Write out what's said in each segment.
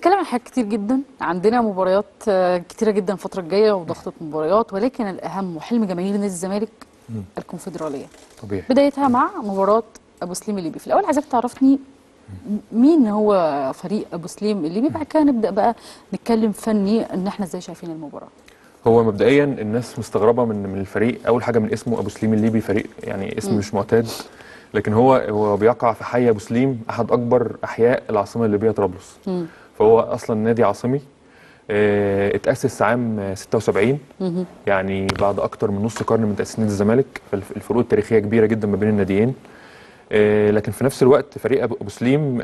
هنتكلم عن حاجات كتير جدا. عندنا مباريات كتيره جدا الفتره الجايه وضغطه مباريات، ولكن الاهم وحلم جماهير نادي الزمالك الكونفدراليه. طبيعي. بدايتها مع مباراه ابو سليم الليبي. في الاول عايزاك تعرفني مين هو فريق ابو سليم الليبي، بعد كده نبدا بقى نتكلم فني ان احنا ازاي شايفين المباراه. هو مبدئيا الناس مستغربه من الفريق. اول حاجه من اسمه ابو سليم الليبي، فريق يعني اسم مش معتاد، لكن هو بيقع في حي ابو سليم، احد اكبر احياء العاصمه الليبيه طرابلس. فهو اصلا نادي عاصمي، اتاسس عام 76، يعني بعد اكتر من نص قرن من تاسيس نادي الزمالك. فالفروق التاريخيه كبيره جدا ما بين الناديين. لكن في نفس الوقت فريق ابو سليم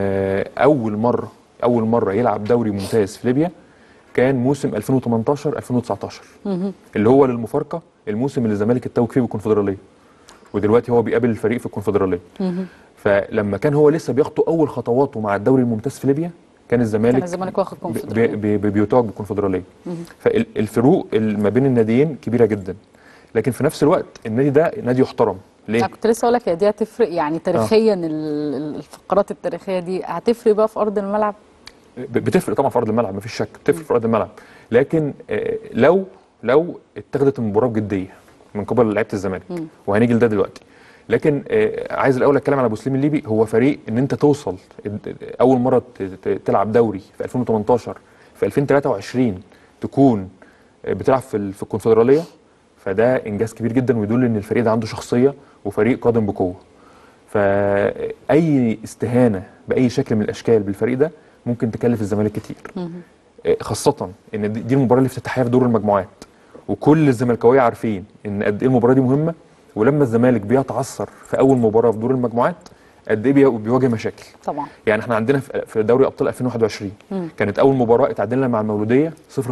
اول مره يلعب دوري ممتاز في ليبيا كان موسم 2018 2019، اللي هو للمفارقه الموسم اللي الزمالك اتوج فيه بالكونفدراليه، ودلوقتي هو بيقابل الفريق في الكونفدراليه. فلما كان هو لسه بيخطو اول خطواته مع الدوري الممتاز في ليبيا كان الزمالك واخد كونفدراليه بيتوج بالكونفدراليه. فالفروق ما بين الناديين كبيره جدا، لكن في نفس الوقت النادي ده نادي يحترم. ليه؟ انا كنت لسه اقول لك، دي هتفرق يعني تاريخيا. الفقرات التاريخيه دي هتفرق بقى في ارض الملعب. بتفرق طبعا في ارض الملعب، مفيش شك بتفرق في ارض الملعب، لكن لو اتخذت المباراه بجديه من قبل لعيبه الزمالك، وهنيجي لده دلوقتي. لكن عايز الاول اتكلم على ابو سليم الليبي. هو فريق ان انت توصل اول مره تلعب دوري في 2018، في 2023 تكون بتلعب في الكونفدراليه، فده انجاز كبير جدا ويدل ان الفريق ده عنده شخصيه وفريق قادم بقوه. فاي استهانه باي شكل من الاشكال بالفريق ده ممكن تكلف الزمالك كتير، خاصه ان دي المباراه الافتتاحيه في دور المجموعات، وكل الزملكاويه عارفين ان قد ايه المباراه دي مهمه. ولما الزمالك بيتعثر في اول مباراه في دور المجموعات قد ايه بيواجه مشاكل. طبعا يعني احنا عندنا في دوري ابطال 2021 كانت اول مباراه اتعادلنا مع المولوديه 0-0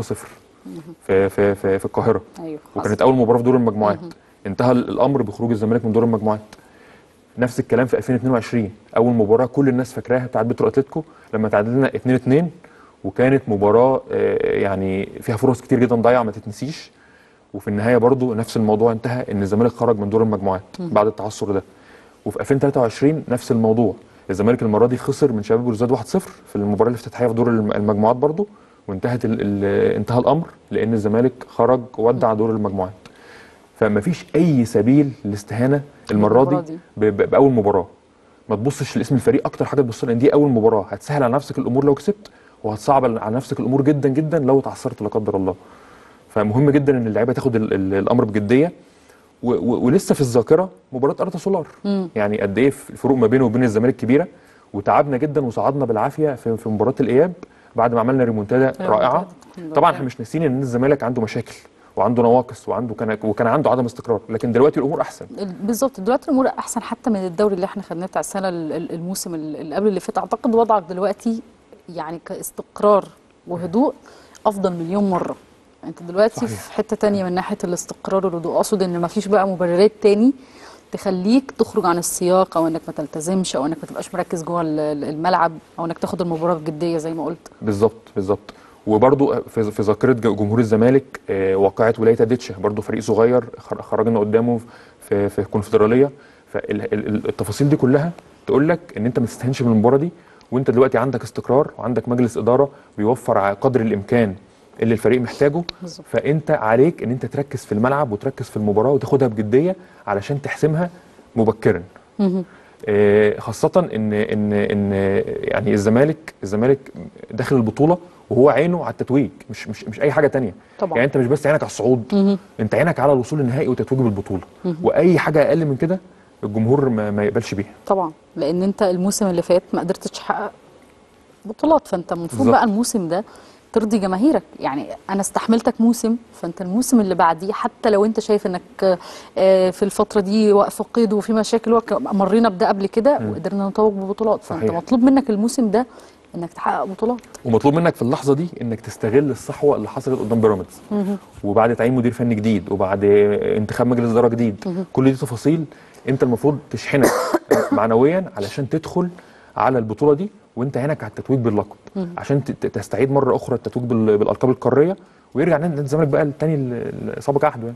في القاهره. أيوة. وكانت اول مباراه في دور المجموعات. انتهى الامر بخروج الزمالك من دور المجموعات. نفس الكلام في 2022 اول مباراه كل الناس فاكراها بتاعت بترو اتلتيكو لما تعادلنا 2-2، وكانت مباراه يعني فيها فرص كتير جدا ضايعه ما تتنسيش. وفي النهايه برضو نفس الموضوع انتهى ان الزمالك خرج من دور المجموعات بعد التعثر ده. وفي 2023 نفس الموضوع، الزمالك المره دي خسر من شباب بلوزداد 1-0 في المباراه الافتتاحيه في دور المجموعات برضو، وانتهى الامر لان الزمالك خرج وودع دور المجموعات. فما فيش اي سبيل للاستهانه المره دي باول مباراه. ما تبصش لاسم الفريق، اكتر حاجه تبص لها ان دي اول مباراه هتسهل على نفسك الامور لو كسبت، وهتصعب على نفسك الامور جدا جدا لو اتعثرت لا قدر الله. فمهم جدا ان اللعيبه تاخد الامر بجديه. ولسه في الذاكره مباراه ارتا سولار، يعني قد ايه الفروق ما بينه وبين الزمالك كبيره، وتعبنا جدا وصعدنا بالعافيه في مباراه الاياب بعد ما عملنا ريمونتادا رائعه. طبعا احنا مش ناسيين ان الزمالك عنده مشاكل وعنده نواقص وكان عنده عدم استقرار، لكن دلوقتي الامور احسن. بالظبط، دلوقتي الامور احسن حتى من الدوري اللي احنا خدناه بتاع السنه الموسم اللي قبل اللي فات. اعتقد وضعك دلوقتي يعني كاستقرار وهدوء افضل مليون مره. انت دلوقتي صحيح. في حته تانية من ناحيه الاستقرار والهدوء. اقصد ان ما فيش بقى مبررات تاني تخليك تخرج عن السياق، او انك ما تلتزمش، او انك ما تبقاش مركز جوه الملعب، او انك تاخد المباراه بجديه زي ما قلت. بالظبط. وبرضو في ذاكره جمهور الزمالك واقعه ولايه ديتشه، برضو فريق صغير خرجنا قدامه في الكونفدراليه. فالتفاصيل دي كلها تقول لك ان انت ما تستهينش من المباراه دي، وانت دلوقتي عندك استقرار وعندك مجلس اداره بيوفر على قدر الامكان اللي الفريق محتاجه. بالزبط. فانت عليك ان انت تركز في الملعب وتركز في المباراه وتاخدها بجديه علشان تحسمها مبكرا. خاصه ان يعني الزمالك داخل البطوله وهو عينه على التتويج، مش اي حاجه تانية. طبعا. يعني انت مش بس عينك على الصعود، انت عينك على الوصول للنهائي وتتويج بالبطوله. واي حاجه اقل من كده الجمهور ما يقبلش بيها. طبعا، لان انت الموسم اللي فات ما قدرتش تحقق بطولات، فانت المفروض بقى الموسم ده ترضي جماهيرك. يعني انا استحملتك موسم، فانت الموسم اللي بعديه حتى لو انت شايف انك في الفتره دي واقف قيد وفي مشاكل، مرينا بده قبل كده وقدرنا نتوج ببطولات. فانت مطلوب منك الموسم ده انك تحقق بطولات، ومطلوب منك في اللحظه دي انك تستغل الصحوه اللي حصلت قدام بيراميدز، وبعد تعيين مدير فني جديد، وبعد انتخاب مجلس اداره جديد. كل دي تفاصيل انت المفروض تشحنك معنويا علشان تدخل على البطوله دي وانت عينك على التتويج باللقب، عشان تستعيد مره اخرى التتويج بالالقاب القاريه، ويرجع نادي الزمالك بقى الثاني سابق عهده يعني.